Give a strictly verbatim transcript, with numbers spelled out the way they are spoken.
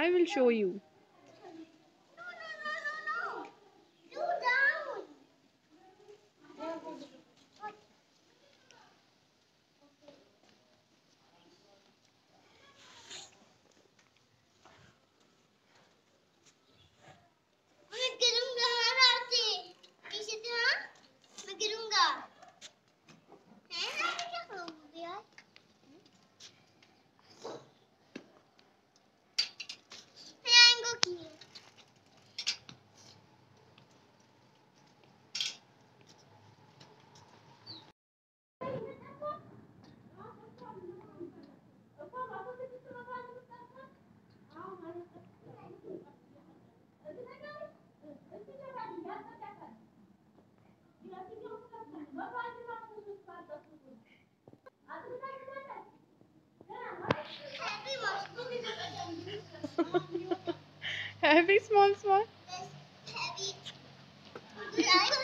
I will show you. No, no, no, no, no. You down. मैं गिरूंगा हाँ राती पीछे से हाँ मैं गिरूंगा है ना मैं क्या करूँगी यार मैं आएंगे की Heavy, small, small. heavy